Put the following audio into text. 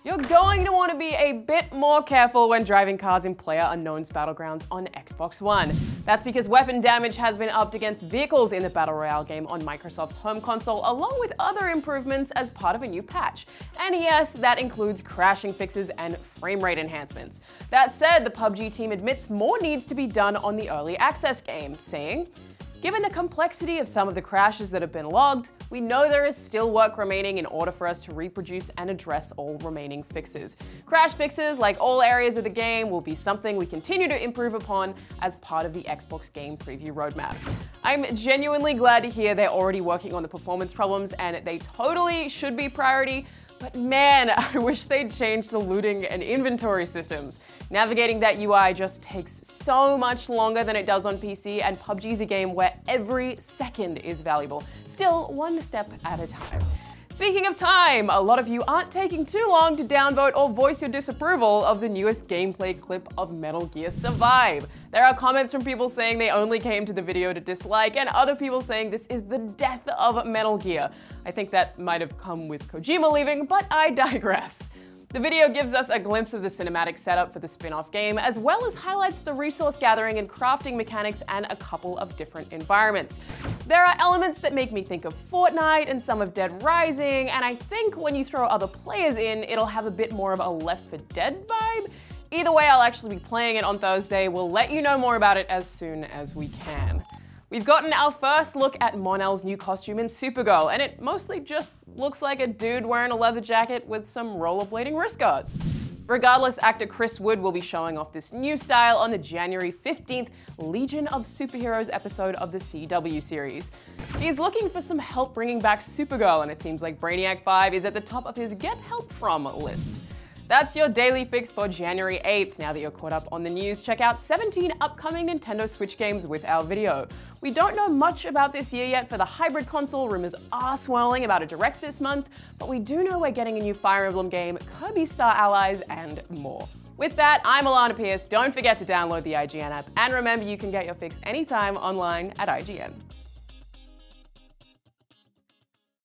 You're going to want to be a bit more careful when driving cars in PlayerUnknown's Battlegrounds on Xbox One. That's because weapon damage has been upped against vehicles in the Battle Royale game on Microsoft's home console, along with other improvements as part of a new patch. And yes, that includes crashing fixes and frame rate enhancements. That said, the PUBG team admits more needs to be done on the early access game, saying, "Given the complexity of some of the crashes that have been logged, we know there is still work remaining in order for us to reproduce and address all remaining fixes. Crash fixes, like all areas of the game, will be something we continue to improve upon as part of the Xbox Game Preview roadmap." I'm genuinely glad to hear they're already working on the performance problems, and they totally should be priority. But man, I wish they'd change the looting and inventory systems. Navigating that UI just takes so much longer than it does on PC, and PUBG's a game where every second is valuable. Still, one step at a time. Speaking of time, a lot of you aren't taking too long to downvote or voice your disapproval of the newest gameplay clip of Metal Gear Survive. There are comments from people saying they only came to the video to dislike, and other people saying this is the death of Metal Gear. I think that might have come with Kojima leaving, but I digress. The video gives us a glimpse of the cinematic setup for the spin-off game, as well as highlights the resource gathering and crafting mechanics and a couple of different environments. There are elements that make me think of Fortnite and some of Dead Rising, and I think when you throw other players in, it'll have a bit more of a Left 4 Dead vibe. Either way, I'll actually be playing it on Thursday. We'll let you know more about it as soon as we can. We've gotten our first look at Mon-El's new costume in Supergirl, and it mostly just looks like a dude wearing a leather jacket with some rollerblading wrist guards. Regardless, actor Chris Wood will be showing off this new style on the January 15th Legion of Superheroes episode of the CW series. He's looking for some help bringing back Supergirl, and it seems like Brainiac 5 is at the top of his Get Help From list. That's your daily fix for January 8th. Now that you're caught up on the news, check out 17 upcoming Nintendo Switch games with our video. We don't know much about this year yet for the hybrid console. Rumors are swirling about a direct this month, but we do know we're getting a new Fire Emblem game, Kirby Star Allies, and more. With that, I'm Alana Pierce. Don't forget to download the IGN app, and remember you can get your fix anytime online at IGN.